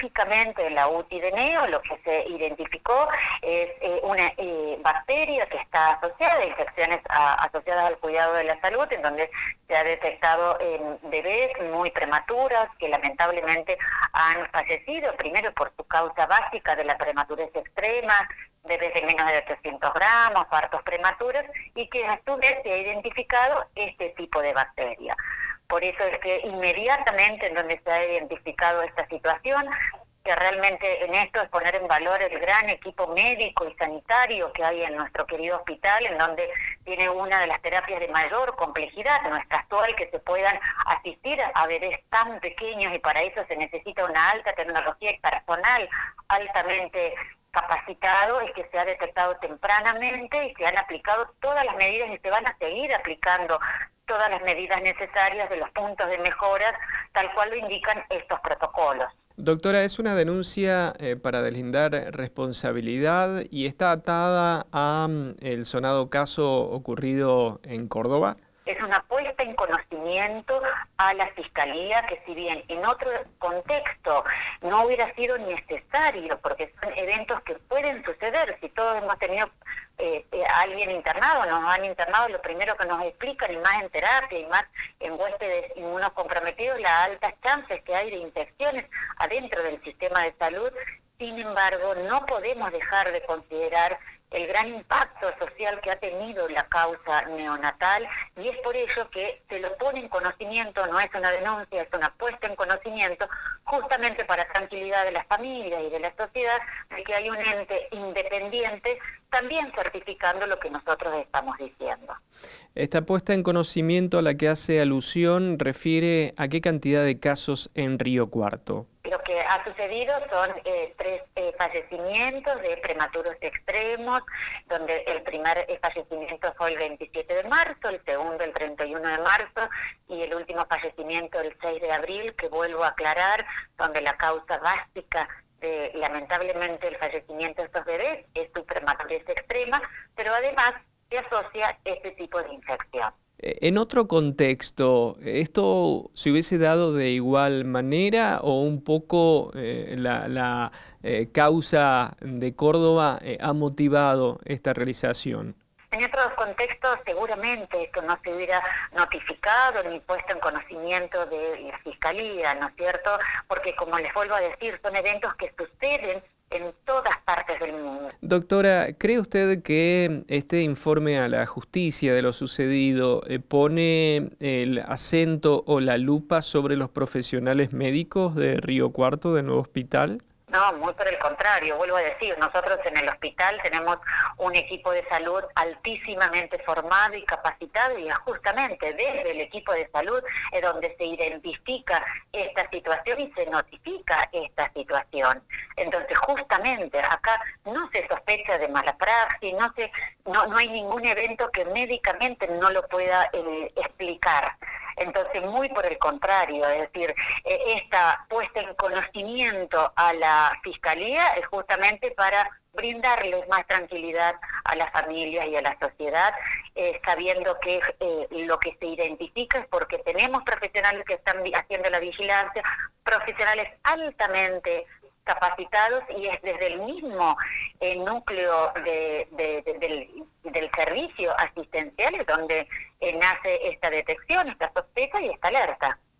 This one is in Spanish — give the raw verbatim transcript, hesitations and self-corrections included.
específicamente en la U T I de Neo lo que se identificó es eh, una eh, bacteria que está asociada a infecciones a, asociadas al cuidado de la salud, en donde se ha detectado en bebés muy prematuras que lamentablemente han fallecido, primero por su causa básica de la prematurez extrema, bebés de menos de ochocientos gramos, partos prematuros, y que a su vez se ha identificado este tipo de bacteria. Por eso es que inmediatamente en donde se ha identificado esta situación, que realmente en esto es poner en valor el gran equipo médico y sanitario que hay en nuestro querido hospital, en donde tiene una de las terapias de mayor complejidad, nuestra actual, que se puedan asistir a bebés tan pequeños, y para eso se necesita una alta tecnología y personal altamente capacitado, y que se ha detectado tempranamente y se han aplicado todas las medidas y se van a seguir aplicando todas las medidas necesarias de los puntos de mejoras, tal cual lo indican estos protocolos. Doctora, es una denuncia eh, para deslindar responsabilidad y está atada a mm, el sonado caso ocurrido en Córdoba. Es una puesta en conocimiento a la Fiscalía, que si bien en otro contexto no hubiera sido necesario, porque son eventos que pueden suceder, si todos hemos tenido eh, eh, a alguien internado, nos han internado, lo primero que nos explican, y más en terapia y más en huéspedes inmunocomprometidos, las altas chances que hay de infecciones adentro del sistema de salud. Sin embargo, no podemos dejar de considerar el gran impacto social que ha tenido la causa neonatal, y es por ello que se lo pone en conocimiento, no es una denuncia, es una puesta en conocimiento, justamente para tranquilidad de las familias y de la sociedad, de que hay un ente independiente también certificando lo que nosotros estamos diciendo. Esta puesta en conocimiento a la que hace alusión refiere a qué cantidad de casos en Río Cuarto. Lo que ha sucedido son eh, tres eh, fallecimientos de prematuros extremos, donde el primer eh, fallecimiento fue el veintisiete de marzo, el segundo el treinta y uno de marzo y el último fallecimiento el seis de abril, que vuelvo a aclarar, donde la causa básica de, lamentablemente, el fallecimiento de estos bebés es su prematurez extrema, pero además se asocia este tipo de infección. En otro contexto, ¿esto se hubiese dado de igual manera o un poco eh, la, la eh, causa de Córdoba eh, ha motivado esta realización? En otros contextos seguramente esto no se hubiera notificado ni puesto en conocimiento de la Fiscalía, ¿no es cierto? Porque, como les vuelvo a decir, son eventos que suceden en todas partes del mundo. Doctora, ¿cree usted que este informe a la justicia de lo sucedido eh, pone el acento o la lupa sobre los profesionales médicos de Río Cuarto, del nuevo hospital? No, muy por el contrario, vuelvo a decir, nosotros en el hospital tenemos un equipo de salud altísimamente formado y capacitado, y justamente desde el equipo de salud es donde se identifica esta situación y se notifica esta situación. Entonces, justamente acá no se sospecha de mala praxis, no, se, no, no hay ningún evento que médicamente no lo pueda eh, explicar. Entonces, muy por el contrario, es decir, eh, esta puesta en conocimiento a la Fiscalía es justamente para brindarles más tranquilidad a las familias y a la sociedad, eh, sabiendo que eh, lo que se identifica es porque tenemos profesionales que están haciendo la vigilancia, profesionales altamente capacitados, y es desde el mismo eh, núcleo de, de, de, del, del servicio asistencial donde eh, nace esta detección, esta sospecha y esta alerta.